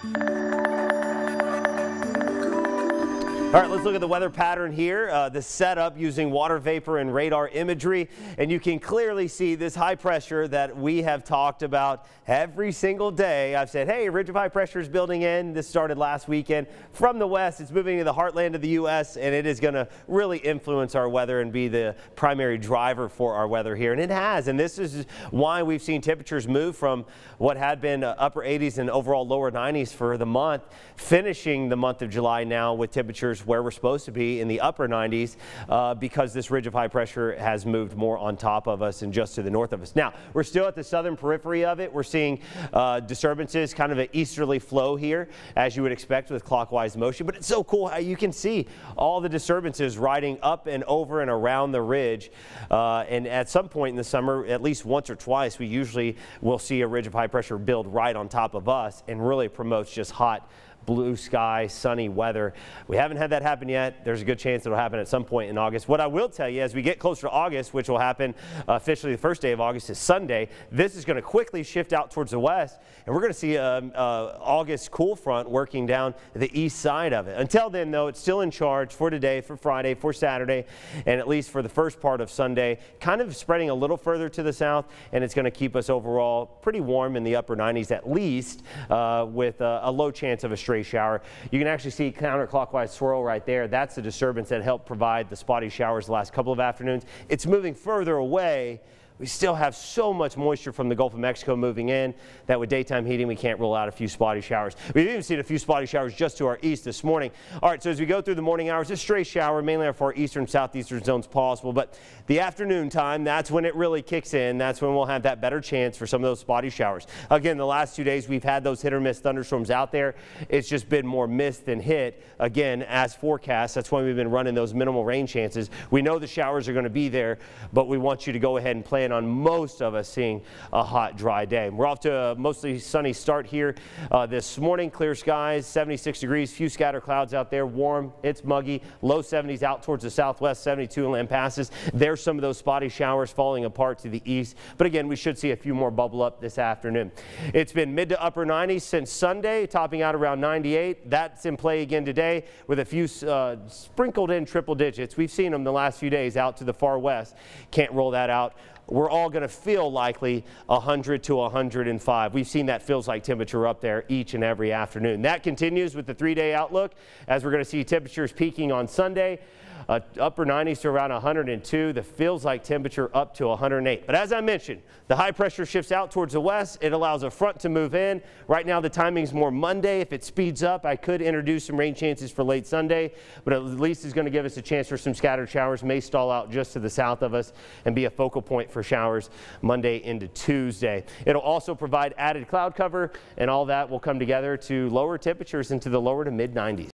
All right, let's look at the weather pattern here. The setup using water vapor and radar imagery, and you can clearly see this high pressure that we have talked about every single day. I've said, hey, a ridge of high pressure is building in. This started last weekend from the west. It's moving to the heartland of the U.S., and it is going to really influence our weather and be the primary driver for our weather here. And it has, and this is why we've seen temperatures move from what had been upper 80s and overall lower 90s for the month, finishing the month of July now with temperatures where we're supposed to be in the upper 90s because this ridge of high pressure has moved more on top of us and just to the north of us. Now, we're still at the southern periphery of it. We're seeing disturbances, kind of an easterly flow here, as you would expect with clockwise motion. But it's so cool how you can see all the disturbances riding up and over and around the ridge. And at some point in the summer, at least once or twice, we usually will see a ridge of high pressure build right on top of us and really promotes just hot, blue sky, sunny weather. We haven't had that happen yet. There's a good chance it'll happen at some point in August. What I will tell you, as we get closer to August, which will happen officially the first day of August is Sunday, this is going to quickly shift out towards the west, and we're going to see August cool front working down the east side of it. Until then, though, it's still in charge for today, for Friday, for Saturday, and at least for the first part of Sunday, kind of spreading a little further to the south, and it's going to keep us overall pretty warm in the upper 90s at least, with a low chance of a stray shower. You can actually see counterclockwise swirl right there. That's the disturbance that helped provide the spotty showers the last couple of afternoons. It's moving further away. We still have so much moisture from the Gulf of Mexico moving in that with daytime heating, we can't rule out a few spotty showers. We've even seen a few spotty showers just to our east this morning. All right, so as we go through the morning hours, a stray shower, mainly for our eastern, southeastern zones possible. But the afternoon time, that's when it really kicks in. That's when we'll have that better chance for some of those spotty showers. Again, the last 2 days, we've had those hit or miss thunderstorms out there. It's just been more missed than hit, again, as forecast. That's why we've been running those minimal rain chances. We know the showers are going to be there, but we want you to go ahead and plan on most of us seeing a hot, dry day. We're off to a mostly sunny start here this morning. Clear skies, 76 degrees, few scatter clouds out there, warm, it's muggy, low 70s out towards the southwest, 72 in Lampasas. There's some of those spotty showers falling apart to the east, but again, we should see a few more bubble up this afternoon. It's been mid to upper 90s since Sunday, topping out around 98. That's in play again today with a few sprinkled in triple digits. We've seen them the last few days out to the far west. Can't roll that out. We're all going to feel likely 100 to 105. We've seen that feels like temperature up there each and every afternoon. That continues with the 3-day outlook as we're going to see temperatures peaking on Sunday. Upper 90s to around 102. The feels like temperature up to 108. But as I mentioned, the high pressure shifts out towards the west. It allows a front to move in. Right now the timing's more Monday. If it speeds up, I could introduce some rain chances for late Sunday, but at least it's going to give us a chance for some scattered showers. May stall out just to the south of us and be a focal point for showers Monday into Tuesday. It'll also provide added cloud cover, and all that will come together to lower temperatures into the lower to mid 90s.